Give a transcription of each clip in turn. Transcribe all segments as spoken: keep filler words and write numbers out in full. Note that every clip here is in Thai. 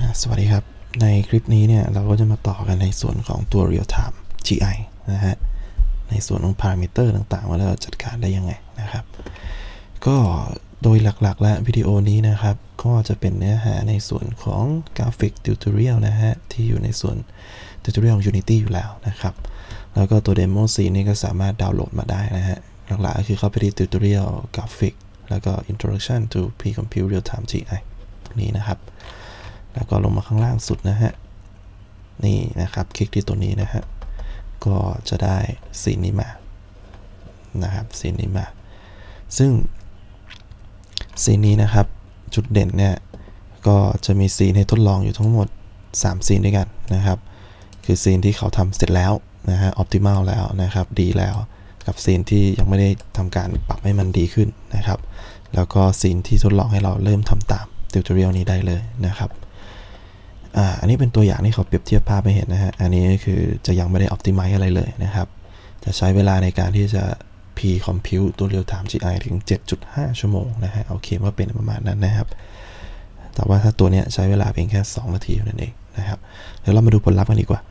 สวัสดีครับในคลิปนี้เนี่ยเราก็จะมาต่อกันในส่วนของตัว Real Time จี ไอ นะฮะในส่วนของพารามิเตอร์ต่างๆว่าเราจัดการได้ยังไงนะครับก็โดยหลักๆและวิดีโอนี้นะครับก็จะเป็นเนื้อหาในส่วนของกราฟิกติวตอเรียลนะฮะที่อยู่ในส่วนติวตอเรียลของ Unity อยู่แล้วนะครับแล้วก็ตัว Demo Scene นี่ก็สามารถดาวน์โหลดมาได้นะฮะหลักๆก็คือเข้าไปที่ติวตอเรียลกราฟิกแล้วก็ Introduction to Pre-Compute Real-Time จี ไอ ตรงนี้นะครับแล้วก็ลงมาข้างล่างสุดนะฮะนี่นะครับคลิกที่ตัวนี้นะฮะก็จะได้ซีนนี้มานะครับซีนนี้มาซึ่งซีนนี้นะครับจุดเด่นเนี่ยก็จะมีซีนให้ทดลองอยู่ทั้งหมดสามซีนด้วยกันนะครับคือซีนที่เขาทำเสร็จแล้วนะฮะออ p ติมัลแล้วนะครับดีแล้วกับซีนที่ยังไม่ได้ทำการปรับให้มันดีขึ้นนะครับแล้วก็ซีนที่ทดลองให้เราเริ่มทำตามติวตอเรียลนี้ได้เลยนะครับอ่าอันนี้เป็นตัวอย่างที่เขาเปรียบเทียบภาพให้เห็นนะฮะอันนี้คือจะยังไม่ได้ optimize อะไรเลยนะครับจะใช้เวลาในการที่จะ pre-compute ตัว real time จี ไอ ถึง เจ็ดจุดห้า ชั่วโมงนะฮะเอาเคว่าเป็นประมาณนั้นนะครับแต่ว่าถ้าตัวเนี้ยใช้เวลาเพียงแค่สองนาทีเท่านั้นเองนะครับเดี๋ยวเรามาดูผลลัพธ์กันดีกว่า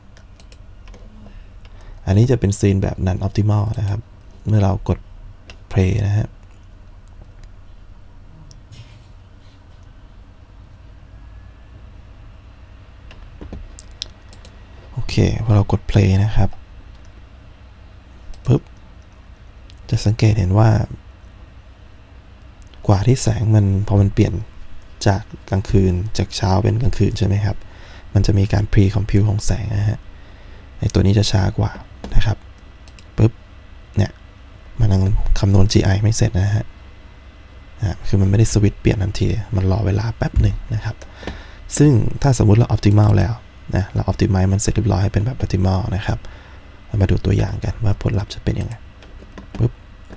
อันนี้จะเป็นซีนแบบ non optimal นะครับเมื่อเรากด play นะฮะโอเคพอเรากด play นะครับปุ๊บจะสังเกตเห็นว่ากว่าที่แสงมันพอมันเปลี่ยนจากกลางคืนจากเช้าเป็นกลางคืนใช่ไหมครับมันจะมีการ pre compute ของแสงนะฮะในตัวนี้จะช้ากว่านะครับปุ๊บเนี่ยมันยังคำนวณ จี ไอ ไม่เสร็จนะฮะคือมันไม่ได้สวิตช์เปลี่ยนทันทีมันรอเวลาแป๊บหนึ่งนะครับซึ่งถ้าสมมุติเรา optimal แล้วนะเรา optimize มันเสร็จเรียบร้อยให้เป็นแบบ optimal นะครับเรามาดูตัวอย่างกันว่าผลลัพธ์จะเป็นยังไงปุ๊บ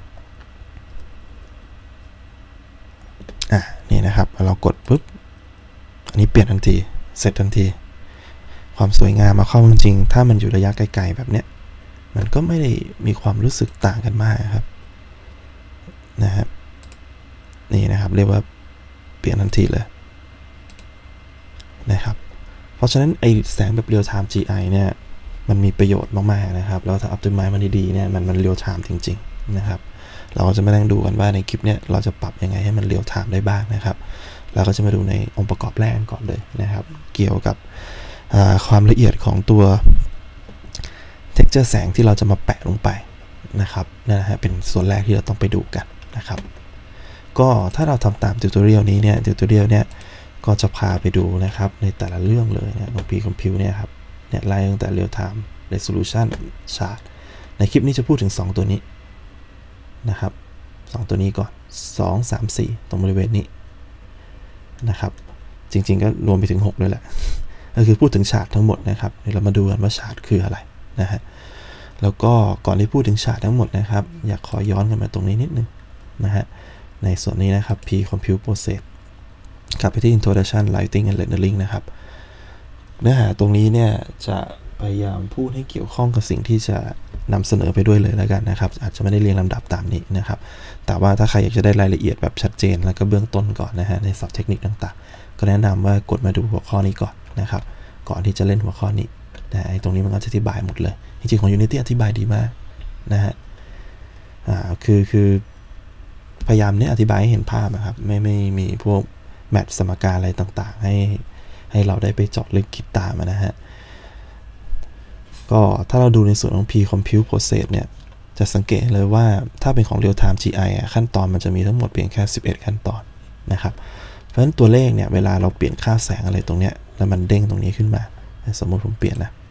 อ่ะนี่นะครับเรากดปุ๊บอันนี้เปลี่ยนทันทีเสร็จทันทีความสวยงามมาเข้าจริงๆถ้ามันอยู่ระยะไกลๆแบบเนี้ยมันก็ไม่ได้มีความรู้สึกต่างกันมากครับนะครับนี่นะครับเรียกว่าเปลี่ยนทันทีเลยนะครับเพราะฉะนั้นไอแสงแบบ real time จี ไอ เนี่ยมันมีประโยชน์มากๆนะครับแล้วถ้า optimize มันดีๆเนี่ยมันมัน real time จริงๆนะครับเราก็จะมานั่งดูกันว่าในคลิปเนี้ยเราจะปรับยังไงให้มัน real time ได้บ้างนะครับเราก็จะมาดูในองค์ประกอบแรกก่อนเลยนะครับเกี่ยวกับความละเอียดของตัว texture แสงที่เราจะมาแปะลงไปนะครับนั่นนะฮะเป็นส่วนแรกที่เราต้องไปดูกันนะครับก็ถ้าเราทำตามติวตอเรียลนี้เนี่ยติวตอเรียลเนี่ยก็จะพาไปดูนะครับในแต่ละเรื่องเลยนะลง pre-compute เนี่ยครับเนี่ยไล่ตั้งแต่ real time resolution chart ในคลิปนี้จะพูดถึงสองตัวนี้นะครับสองตัวนี้ก่อนสอง สาม สี่ตรงบริเวณนี้นะครับจริงๆก็รวมไปถึงหกด้วยแหละก็คือพูดถึงฉากทั้งหมดนะครับเดี๋ยวเรามาดูกันว่าฉากคืออะไรนะฮะแล้วก็ก่อนที่พูดถึงฉากทั้งหมดนะครับอยากขอย้อนกันมาตรงนี้นิดนึงนะฮะในส่วนนี้นะครับ pre-compute process กลับไปที่ introduction lighting and rendering นะครับเนื้อหาตรงนี้เนี่ยจะพยายามพูดให้เกี่ยวข้องกับสิ่งที่จะนำเสนอไปด้วยเลยแล้วกันนะครับอาจจะไม่ได้เรียงลำดับตามนี้นะครับแต่ว่าถ้าใครอยากจะได้รายละเอียดแบบชัดเจนแล้วก็เบื้องต้นก่อนนะฮะในศัพท์เทคนิคต่างๆก็แนะนำว่ากดมาดูหัวข้อนี้ก่อนนะครับก่อนที่จะเล่นหัวข้อนี้นะไอ้ตรงนี้มันก็จะอธิบายหมดเลยจริงๆของ Unity อธิบายดีมากนะฮะอ่าคือคือพยายามเนี่ยอธิบายให้เห็นภาพนะครับไม่ไม่มีพวกแมทสมการอะไรต่างๆให้ให้เราได้ไปเจาะลึกคิดตามนะฮะก็ถ้าเราดูในส่วนของ pre-compute process เนี่ยจะสังเกตเลยว่าถ้าเป็นของ real time จี ไอ ขั้นตอนมันจะมีทั้งหมดเพียงแค่สิบเอ็ดขั้นตอนนะครับเพราะฉะนั้นตัวเลขเนี่ยเวลาเราเปลี่ยนค่าแสงอะไรตรงเนี้ยแล้วมันเด้งตรงนี้ขึ้นมาสมมติผมเปลี่ยนนะ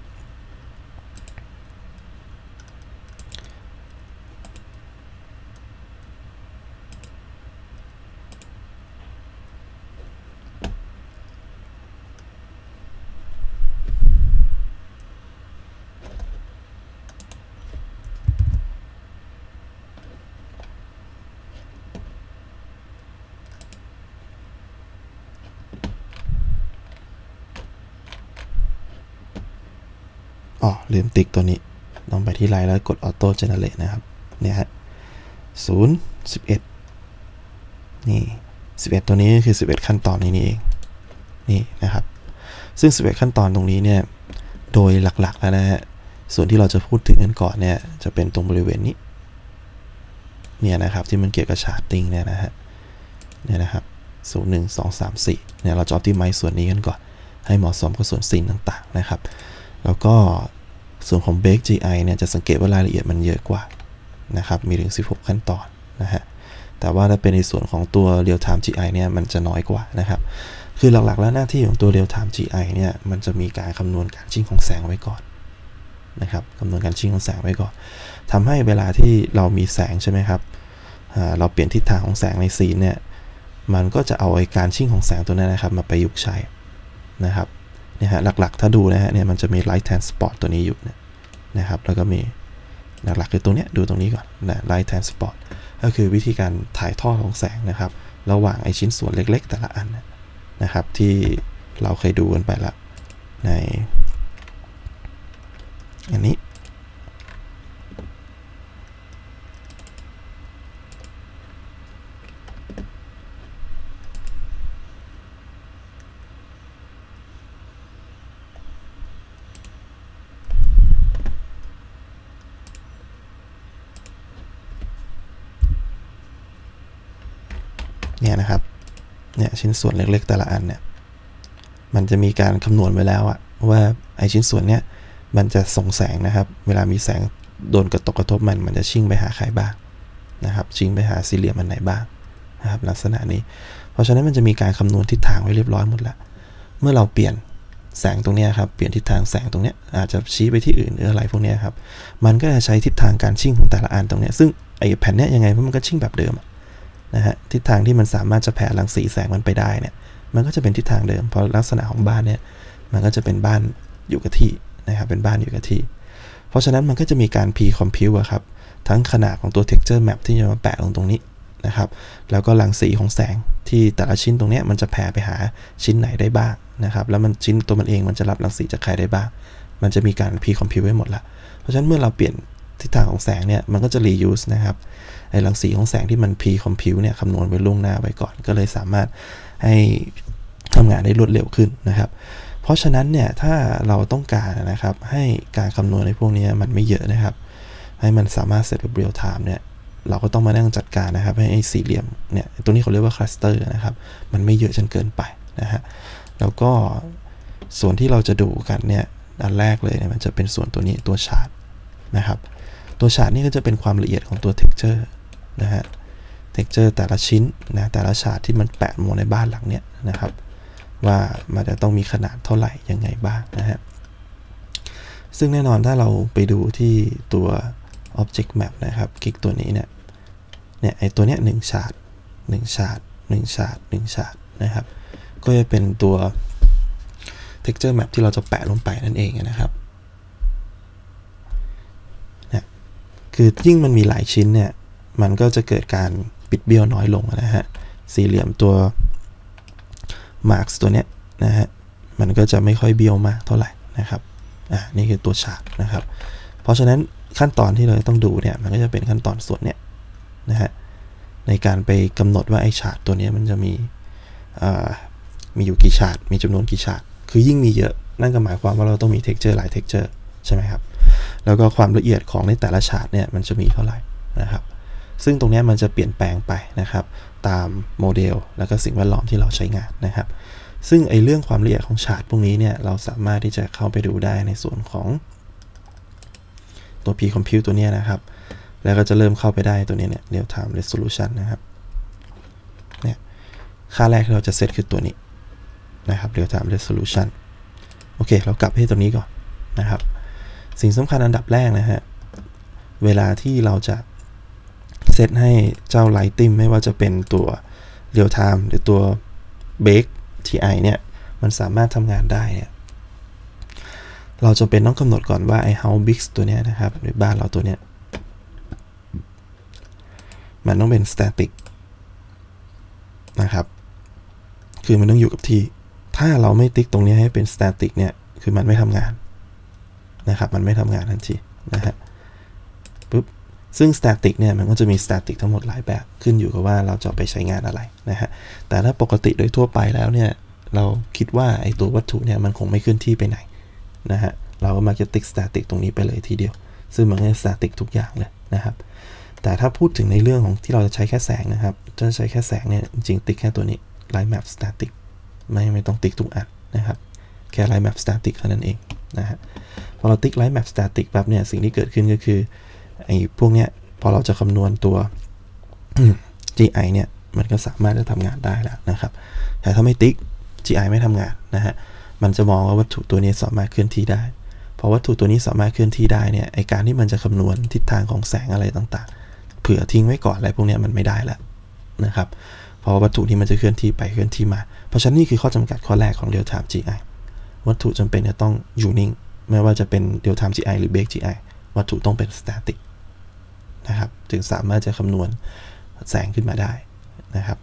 อ๋อลืมติ๊กตัวนี้ต้องไปที่ไลน์แล้วกด auto generate นะครับเนี่ยฮะศูนย์ สิบเอ็ดนี่สิบเอ็ดตัวนี้คือสิบเอ็ดขั้นตอนนี้นี่เองนี่นะครับซึ่งสิบเอ็ดขั้นตอนตรงนี้เนี่ยโดยหลักๆแล้วนะฮะส่วนที่เราจะพูดถึงกันก่อนเนี่ยจะเป็นตรงบริเวณนี้เนี่ยนะครับที่มันเกี่ยวกับชาร์ตติ้งเนี่ยนะฮะเนี่ยนะครับศูนย์ หนึ่ง สอง สาม สี่เนี่ยเราจะ optimize ส่วนนี้กันก่อนให้เหมาะสมกับส่วนซีนต่างๆนะครับแล้วก็ส่วนของ Bake จี ไอ เนี่ยจะสังเกตว่ารายละเอียดมันเยอะกว่านะครับมีถึงสิบหกขั้นตอนนะฮะแต่ว่าถ้าเป็นในส่วนของตัว Real Time จี ไอ เนี่ยมันจะน้อยกว่านะครับคือหลักๆแล้วหน้าที่ของตัว Real Time จี ไอ เนี่ยมันจะมีการคำนวณการชิ่งของแสงไว้ก่อนนะครับคำนวณการชิ่งของแสงไว้ก่อนทำให้เวลาที่เรามีแสงใช่ไหมครับเราเปลี่ยนทิศทางของแสงในซีนเนี่ยมันก็จะเอาไอ้การชิ่งของแสงตัวนั้นนะครับมาประยุกต์ใช้นะครับเนี่ยฮะหลักๆถ้าดูนะฮะเนี่ยมันจะมี Light Transport ตัวนี้อยู่นะครับแล้วก็มีหลักๆคือตรงเนี้ยดูตรงนี้ก่อนนะ Light Transport ก็คือวิธีการถ่ายทอดของแสงนะครับระหว่างไอ้ชิ้นส่วนเล็กๆแต่ละอันนะครับที่เราเคยดูกันไปละในอันนี้เนี่ยนะครับเนี่ยชิ้นส่วนเล็กๆแต่ละอันเนี่ยมันจะมีการคำนวณไว้แล้วอะว่าไอชิ้นส่วนเนี้ยมันจะส่งแสงนะครับเวลามีแสงโดนกระทบกระทบมันมันจะชิ่งไปหาใครบ้างนะครับชิ่งไปหาสี่เหลี่ยมอันไหนบ้างนะครับลักษณะนี้เพราะฉะนั้นมันจะมีการคำนวณทิศทางไว้เรียบร้อยหมดแล้วเมื่อเราเปลี่ยนแสงตรงนี้ครับเปลี่ยนทิศทางแสงตรงนี้อาจจะชี้ไปที่อื่นหรืออะไรพวกนี้ครับมันก็จะใช้ทิศทางการชิ่งของแต่ละอันตรงนี้ซึ่งไอแผ่นเนี้ยยังไงมันก็ชิ่งแบบเดิมนะฮะทิศทางที่มันสามารถจะแผ่รังสีแสงมันไปได้เนี่ยมันก็จะเป็นทิศทางเดิมเพราะลักษณะของบ้านเนี่ยมันก็จะเป็นบ้านอยู่กับที่นะครับเป็นบ้านอยู่กับที่เพราะฉะนั้นมันก็จะมีการ pre-compute อะครับทั้งขนาดของตัว texture map ที่จะมาแปะลงตรงนี้นะครับแล้วก็รังสีของแสงที่แต่ละชิ้นตรงนี้มันจะแผ่ไปหาชิ้นไหนได้บ้างนะครับแล้วมันชิ้นตัวมันเองมันจะรับรังสีจากใครได้บ้างมันจะมีการ pre-compute ไว้หมดละเพราะฉะนั้นเมื่อเราเปลี่ยนทิศทางของแสงเนี่ยมันก็จะ reuse นะครับไอ้รังสีของแสงที่มัน pre-compute เนี่ยคำนวณไว้ล่วงหน้าไว้ก่อนก็เลยสามารถให้ทำงานได้รวดเร็วขึ้นนะครับเพราะฉะนั้นเนี่ยถ้าเราต้องการนะครับให้การคำนวณในพวกนี้มันไม่เยอะนะครับให้มันสามารถเสร็จแบบเรียลไทม์เนี่ยเราก็ต้องมานั่งจัดการนะครับให้ไอ้สี่เหลี่ยมเนี่ยตัวนี้เขาเรียกว่าคลัสเตอร์นะครับมันไม่เยอะจนเกินไปนะฮะแล้วก็ส่วนที่เราจะดูกันเนี่ยอันแรกเลยเนี่ยมันจะเป็นส่วนตัวนี้ตัวชาร์ตนะครับตัวชาร์ตนี่ก็จะเป็นความละเอียดของตัว texture นะฮะ texture แต่ละชิ้นนะแต่ละชาร์ตที่มันแปะลงในบ้านหลังเนี้ยนะครับว่ามันจะต้องมีขนาดเท่าไหร่ยังไงบ้างนะฮะซึ่งแน่นอนถ้าเราไปดูที่ตัว object map นะครับคลิกตัวนี้เนี่ยเนี่ยไอตัวเนี้ยหนึ่งชาร์ตหนึ่งชาร์ตหนึ่งชาร์ตหนึ่งชาร์ตนะครับก็จะเป็นตัว texture map ที่เราจะแปะลงไปนั่นเองนะครับเนี่ยคือยิ่งมันมีหลายชิ้นเนี่ยมันก็จะเกิดการปิดเบี้ยวน้อยลงนะฮะสี่เหลี่ยมตัวMarks ตัวเนี้ยนะฮะมันก็จะไม่ค่อยเบี้ยวมากเท่าไหร่นะครับอ่านี่คือตัวชาร์ตนะครับเพราะฉะนั้นขั้นตอนที่เราต้องดูเนี่ยมันก็จะเป็นขั้นตอนส่วนเนี้ยนะฮะในการไปกำหนดว่าไอ้ชาร์ตตัวนี้มันจะมีอ่ามีอยู่กี่ชาร์ตมีจำนวนกี่ชาร์ตคือยิ่งมีเยอะนั่นก็หมายความว่าเราต้องมี texture หลาย texture ใช่ไหมครับแล้วก็ความละเอียดของในแต่ละชาร์ตเนี่ยมันจะมีเท่าไหร่นะครับซึ่งตรงนี้มันจะเปลี่ยนแปลงไปนะครับตามโมเดลแล้วก็สิ่งแวดล้อมที่เราใช้งานนะครับซึ่งไอเรื่องความละเอียดของชาร์ตพวกนี้เนี่ยเราสามารถที่จะเข้าไปดูได้ในส่วนของตัว pre-compute ตัวนี้นะครับแล้วก็จะเริ่มเข้าไปได้ตัวนี้เนี่ย real time resolution นะครับเนี่ยค่าแรกที่เราจะเซตคือตัวนี้นะครับ real time resolution โอเคเรากลับให้ตัวนี้ก่อนนะครับสิ่งสำคัญอันดับแรกนะฮะเวลาที่เราจะเซตให้เจ้า Lighting ไม่ว่าจะเป็นตัว Real Time หรือตัว Bake ที ไอ เนี่ยมันสามารถทำงานได้เนี่ยเราจำเป็นต้องกำหนดก่อนว่าไอ้ House Big ตัวเนี้ยนะครับหรือบ้านเราตัวเนี้ยมันต้องเป็น Static นะครับคือมันต้องอยู่กับที่ถ้าเราไม่ติ๊กตรงนี้ให้เป็น Static เนี่ยคือมันไม่ทำงานนะครับมันไม่ทำงานทันทีนะฮะปุ๊บซึ่ง static เนี่ยมันก็จะมี static ทั้งหมดหลายแบบขึ้นอยู่กับว่าเราจะไปใช้งานอะไรนะฮะแต่ถ้าปกติโดยทั่วไปแล้วเนี่ยเราคิดว่าไอตัววัตถุเนี่ยมันคงไม่เคลื่อนที่ไปไหนนะฮะเราก็มักจะติ๊ก static ตรงนี้ไปเลยทีเดียวซึ่งมันก็ static ทุกอย่างเลยนะครับแต่ถ้าพูดถึงในเรื่องของที่เราจะใช้แค่แสงนะครับจะใช้แค่แสงเนี่ยจริงๆติ๊กแค่ตัวนี้ light map static ไม่ไม่ต้องติ๊กทุกอันนะครับแค่ light map static เท่านั้นเองนะฮะพอเราติ๊ก light map static แบบเนี่ยสิ่งที่เกิดขึ้นก็คือไอ้พวกเนี้ยพอเราจะคำนวณตัว จี ไอ เนี่ยมันก็สามารถจะทำงานได้แล้วนะครับแต่ถ้าไม่ติ๊ก จี ไอ ไม่ทำงานนะฮะมันจะมองว่าวัตถุตัวนี้สามารถเคลื่อนที่ได้พอวัตถุตัวนี้สามารถเคลื่อนที่ได้เนี่ยไอการที่มันจะคำนวณทิศทางของแสงอะไรต่างๆเผื่อทิ้งไว้ก่อนอะไรพวกนี้มันไม่ได้แล้วนะครับเพราะวัตถุนี้มันจะเคลื่อนที่ไปเคลื่อนที่มาเพราะฉะนั้นนี่คือข้อจำกัดข้อแรกของ Real Time จี ไอ วัตถุจำเป็นจะต้องอยู่นิ่งไม่ว่าจะเป็น Real Time จี ไอ หรือ Bake จี ไอ วัตถุต้องเป็น static นะครับถึงสามารถจะคำนวณแสงขึ้นมาได้นะครับ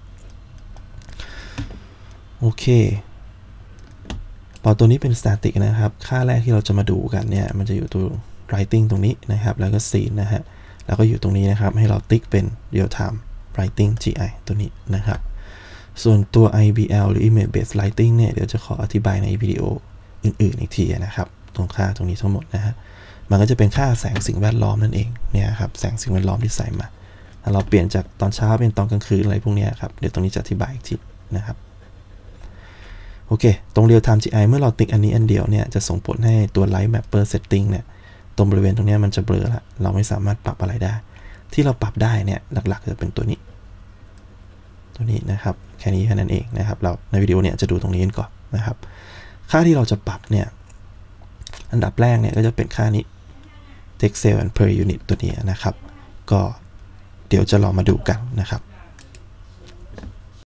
โอเคพอตัวนี้เป็น static นะครับค่าแรกที่เราจะมาดูกันเนี่ยมันจะอยู่ตัว writing ตรงนี้นะครับแล้วก็ scene นะฮะแล้วก็อยู่ตรงนี้นะครับให้เราติ๊กเป็น real time writing จี ไอ ตัวนี้นะครับส่วนตัว ไอ บี แอล หรือ image based lighting เนี่ยเดี๋ยวจะขออธิบายในวิดีโออื่นๆอีกทีนะครับตรงค่าตรงนี้ทั้งหมดนะฮะมันก็จะเป็นค่าแสงสิ่งแวดล้อมนั่นเองเนี่ยครับแสงสิ่งแวดล้อมที่ใส่มาถ้าเราเปลี่ยนจากตอนเช้าเป็นตอนกลางคืนอะไรพวกนี้ครับเดี๋ยวตรงนี้จะอธิบายอีกทีนะครับโอเคตรง real time จี ไอ เมื่อเราติ๊กอันนี้อันเดียวเนี่ยจะส่งผลให้ตัว light mapper setting เนี่ยตรงบริเวณตรงนี้มันจะเบลอละเราไม่สามารถปรับอะไรได้ที่เราปรับได้เนี่ยหลักๆจะเป็นตัวนี้ตัวนี้นะครับแค่นี้แค่นั้นเองนะครับเราในวิดีโอเนี่ยจะดูตรงนี้กันก่อนนะครับค่าที่เราจะปรับเนี่ยอันดับแรกเนี่ยก็จะเป็นค่านี้ texel and per unit ตัวนี้นะครับก็เดี๋ยวจะลองมาดูกันนะครับ